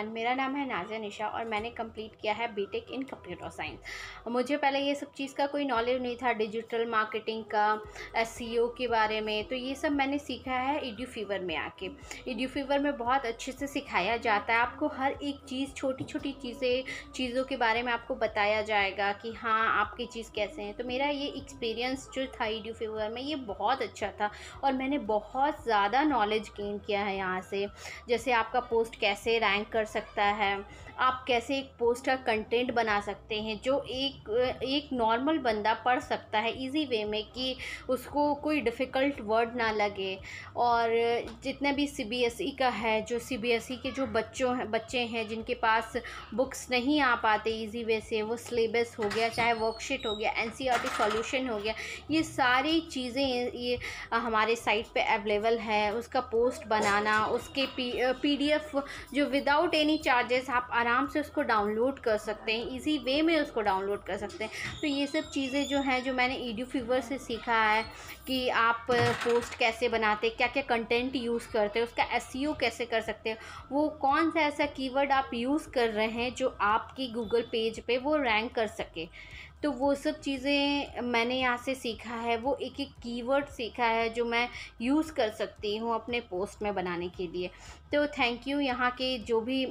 Everyone, मेरा नाम है नाज़िया निशा और मैंने कंप्लीट किया है बीटेक इन कंप्यूटर साइंस। मुझे पहले ये सब चीज़ का कोई नॉलेज नहीं था, डिजिटल मार्केटिंग का, एसईओ के बारे में। तो ये सब मैंने सीखा है एड्यूफीवर में आके। एड्यूफीवर में बहुत अच्छे से सिखाया जाता है, आपको हर एक चीज़, छोटी छोटी चीज़ों के बारे में आपको बताया जाएगा कि हाँ आपकी चीज़ कैसे हैं। तो मेरा ये एक्सपीरियंस जो था एड्यूफीवर में, ये बहुत अच्छा था और मैंने बहुत ज़्यादा नॉलेज गेन किया है यहाँ से। जैसे आपका पोस्ट कैसे रैंक कर सकता है, आप कैसे एक पोस्ट का कंटेंट बना सकते हैं जो एक नॉर्मल बंदा पढ़ सकता है इजी वे में, कि उसको कोई डिफ़िकल्ट वर्ड ना लगे। और जितने भी सीबीएसई का है, जो सीबीएसई के जो बच्चे हैं जिनके पास बुक्स नहीं आ पाते इजी वे से, वो सिलेबस हो गया, चाहे वर्कशीट हो गया, एनसीईआरटी सॉल्यूशन हो गया, ये सारी चीज़ें ये हमारे साइट पे अवेलेबल है। उसका पोस्ट बनाना, उसके पीडीएफ जो विदाउट एनी चार्जेस आप आराम से उसको डाउनलोड कर सकते हैं, इजी वे में उसको डाउनलोड कर सकते हैं। तो ये सब चीज़ें जो हैं, जो मैंने एड्यूफीवर से सीखा है कि आप पोस्ट कैसे बनाते, क्या क्या कंटेंट यूज़ करते हैं, उसका एसईओ कैसे कर सकते हैं, वो कौन सा ऐसा कीवर्ड आप यूज़ कर रहे हैं जो आपकी गूगल पेज पे वो रैंक कर सके। तो वो सब चीज़ें मैंने यहाँ से सीखा है, वो एक एक कीवर्ड सीखा है जो मैं यूज़ कर सकती हूँ अपने पोस्ट में बनाने के लिए। तो थैंक यू यहाँ के जो भी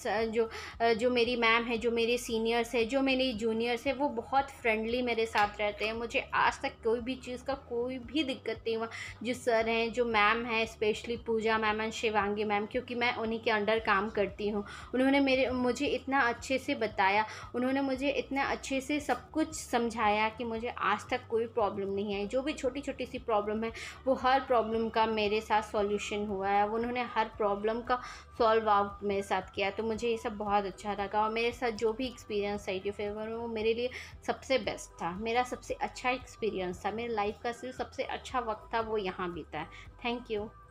जो मेरी मैम है, जो मेरे सीनियर्स है, जो मेरे जूनियर्स है, वो बहुत फ्रेंडली मेरे साथ रहते हैं। मुझे आज तक कोई भी चीज़ का कोई भी दिक्कत नहीं हुआ। जो सर हैं, जो मैम हैं, specially Pooja ma'am and Shivangi ma'am, क्योंकि मैं उन्हीं के अंडर काम करती हूँ, उन्होंने मुझे इतना अच्छे से बताया, उन्होंने मुझे इतना अच्छे से सब कुछ समझाया कि मुझे आज तक कोई प्रॉब्लम नहीं है। जो भी छोटी छोटी सी प्रॉब्लम है, वो हर प्रॉब्लम का मेरे साथ सॉल्यूशन हुआ है। उन्होंने हर प्रॉब्लम का सॉल्व आउट मेरे साथ किया। तो मुझे ये सब बहुत अच्छा लगा और मेरे साथ जो भी एक्सपीरियंस है एड्यूफीवर में, वो मेरे लिए सबसे बेस्ट था, मेरा सबसे अच्छा एक्सपीरियंस था, मेरे लाइफ का सिर्फ सबसे अच्छा वक्त था, वो यहाँ बीता है। Thank you.